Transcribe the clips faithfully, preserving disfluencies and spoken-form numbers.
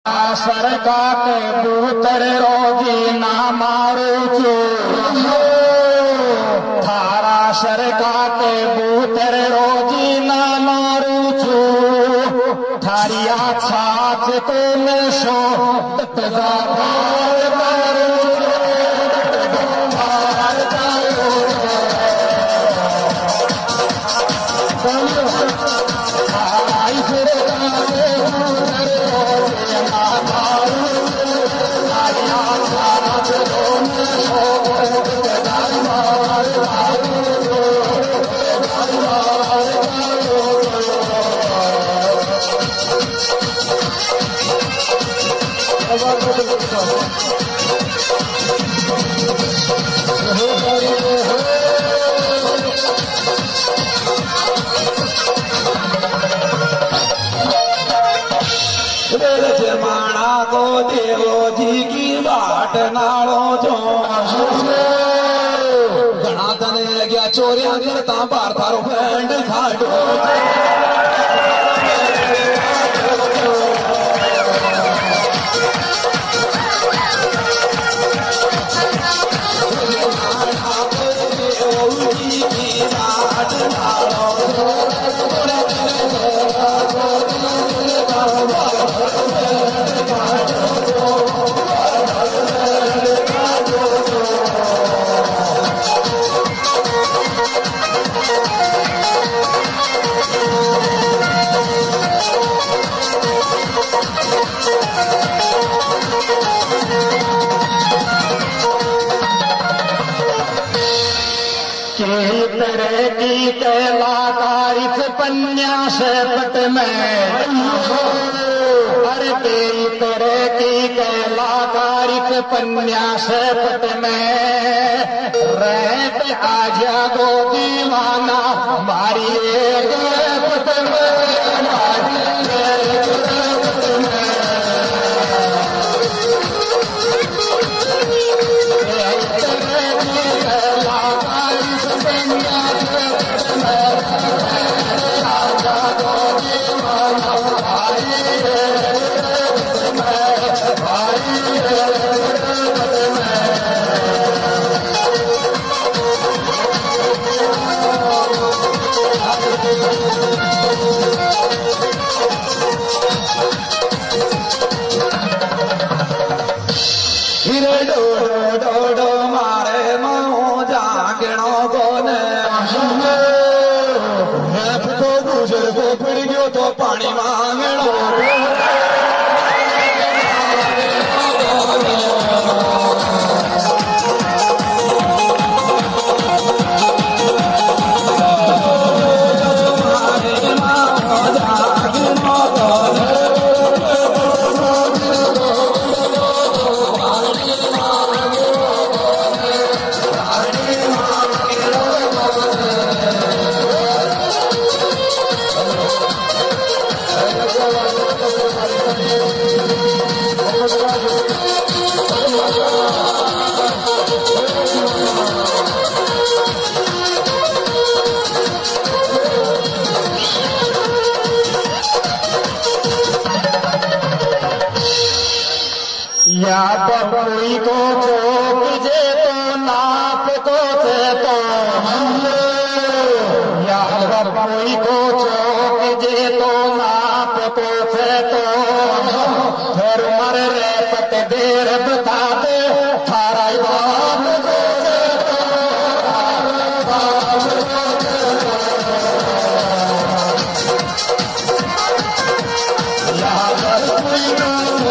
सरका के बूतर रोगी ना मारू चू थारा सरका के बूतर रोगी ना मारू चू थारिया छाछ को में शो तजा भार मारू जमाना को देवो जी की बाट नालो जो घना तने गया चोरियां करता बार थारो बैंड खाडो तरह की कलाकारिक पन्यास पट में हर कई तरह की कलाकारिक पन्यास पट में रहत आजा गो दीवाना मारी पट में तो पानी मांगणो या बबुई को चोक जे तो नाप को थे तो या बबुई को चोक जे तो नाप को थे तो फिर मर रे पत देर बता दे थारा बाप को या बबुई को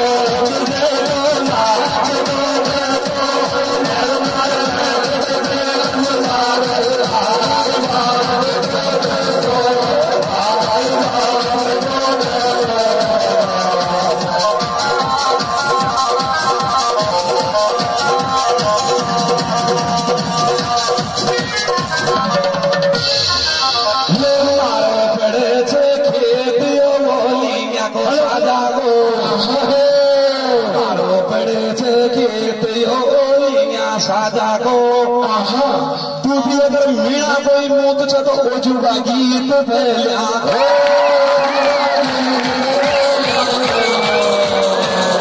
साजा को तू भी अगर मीणा कोई मूत छ तो ओजुगा गीत फैलिया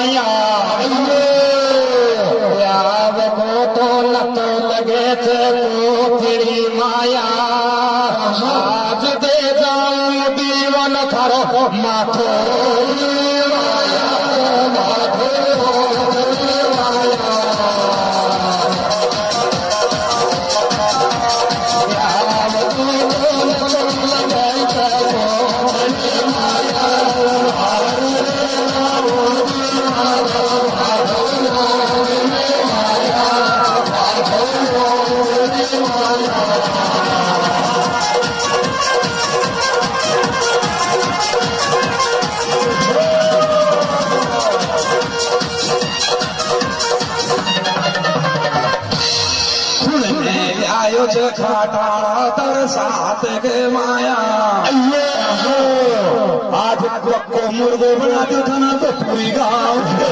माया याव को तो न तो लगे थे को तेरी माया आज दे जाऊं दीवन थारो माथो खाटाड़ा तर साथ के माया आज को मुर्गो बना दो था ना तो पूरी गाँव